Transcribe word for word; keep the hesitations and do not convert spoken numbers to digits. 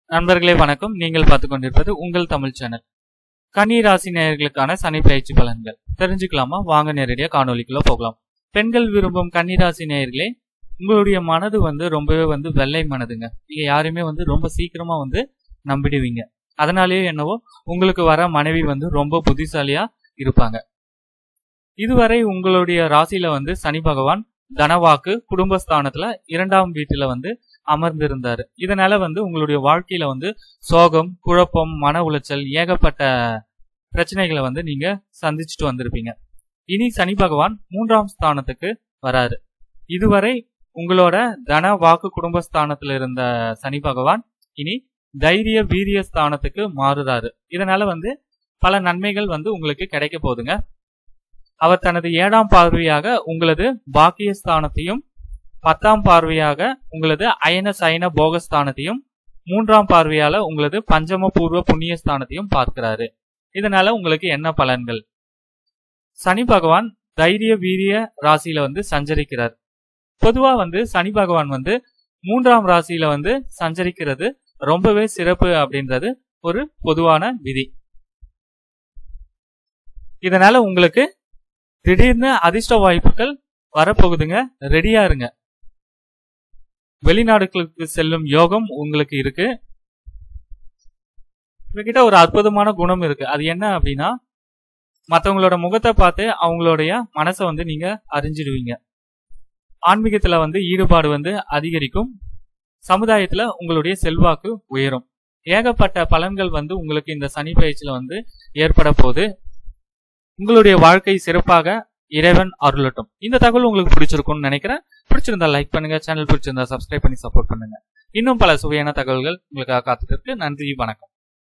நண்பர்களே வணக்கம். நீங்கள் பார்த்துக் கொண்டிருப்பது உங்கள் தமிழ் சேனல். கன்னி ராசி நேயர்களுக்கான சனி பயிற்சி பலன்கள் தெரிஞ்சுக்கலாமா? வாங்க நேரடியாக காணொலிக்குள்ள போகலாம். பெண்கள் விரும்பும் கன்னி ராசி நேயர்களே, உங்களுடைய மனது வந்து ரொம்பவே வந்து வெள்ளை மனதுங்க. நீங்க யாருமே வந்து ரொம்ப சீக்கிரமா வந்து நம்பிடுவீங்க. அதனாலேயே என்னவோ உங்களுக்கு வர மனைவி வந்து ரொம்ப புத்திசாலியா இருப்பாங்க. இதுவரை உங்களுடைய ராசியில வந்து சனி பகவான் தனவாக்கு குடும்பஸ்தானத்துல இரண்டாம் வீட்டுல வந்து அமர்ந்திருந்தாரு. இதனால வந்து உங்களுடைய வாழ்க்கையில வந்து சோகம், குழப்பம், மன உளைச்சல், ஏகப்பட்ட பிரச்சனைகளை வந்து நீங்க சந்திச்சுட்டு வந்திருப்பீங்க. இனி சனி பகவான் மூன்றாம் ஸ்தானத்துக்கு வராரு. இதுவரை உங்களோட தன வாக்கு குடும்பஸ்தானத்துல இருந்த சனி பகவான் இனி தைரிய வீரிய ஸ்தானத்துக்கு மாறுறாரு. இதனால வந்து பல நன்மைகள் வந்து உங்களுக்கு கிடைக்க போகுதுங்க. அவர் தனது ஏழாம் பார்வையாக உங்களது பாக்கியஸ்தானத்தையும், பத்தாம் பார்வையாக உங்களது அயன சயன போகஸ்தானத்தையும், மூன்றாம் பார்வையால உங்களது பஞ்சம பூர்வ புண்ணியஸ்தானத்தையும் பார்க்கிறாரு. இதனால உங்களுக்கு என்ன பலன்கள்? சனி பகவான் தைரிய வீரிய ராசியில வந்து சஞ்சரிக்கிறார். பொதுவா வந்து சனி பகவான் வந்து மூன்றாம் ராசியில வந்து சஞ்சரிக்கிறது ரொம்பவே சிறப்பு அப்படின்றது ஒரு பொதுவான விதி. இதனால உங்களுக்கு திடீர்னு அதிர்ஷ்ட வாய்ப்புகள் வரப்போகுதுங்க. ரெடியா இருங்க. வெளிநாடுகளுக்கு செல்லும் யோகம் உங்களுக்கு இருக்கு. உங்ககிட்ட ஒரு அற்புதமான குணம் இருக்கு. அது என்ன அப்படின்னா, மற்றவங்களோட முகத்தை பார்த்து அவங்களுடைய மனசை வந்து நீங்க அறிஞ்சிடுவீங்க. ஆன்மீகத்துல வந்து ஈடுபாடு வந்து அதிகரிக்கும். சமுதாயத்துல உங்களுடைய செல்வாக்கு உயரும். ஏகப்பட்ட பலன்கள் வந்து உங்களுக்கு இந்த சனி பயிற்சியில வந்து ஏற்பட போகுது. உங்களுடைய வாழ்க்கை சிறப்பாக இறைவன் அருளட்டும். இந்த தகவல் உங்களுக்கு பிடிச்சிருக்கும்னு நினைக்கிறேன். பிடிச்சிருந்தா லைக் பண்ணுங்க. சேனல் பிடிச்சிருந்தா சப்ஸ்கிரைப் பண்ணி சப்போர்ட் பண்ணுங்க. இன்னும் பல சுவையான தகவல்கள் உங்களுக்காக காத்துட்டு இருக்கு. நன்றி, வணக்கம்.